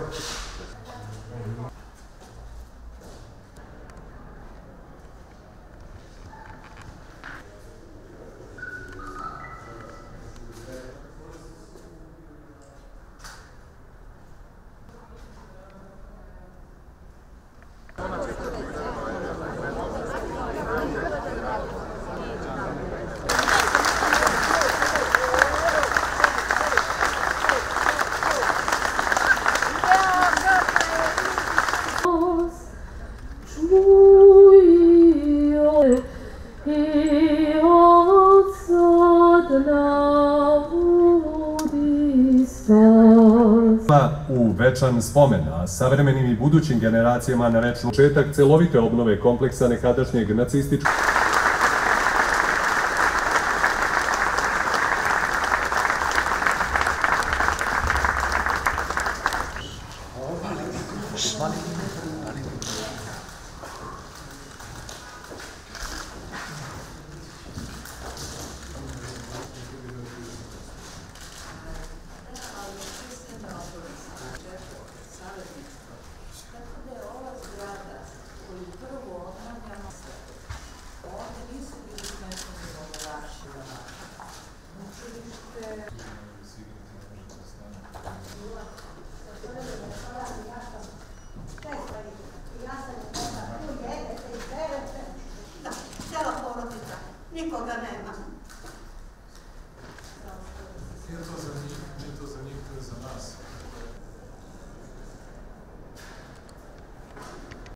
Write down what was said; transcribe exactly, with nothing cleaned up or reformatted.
U večan spomen, a savremenim i budućim generacijama na večnu početak celovite obnove kompleksa nekadašnjeg nacističkog Cela porodica, nikoga nema.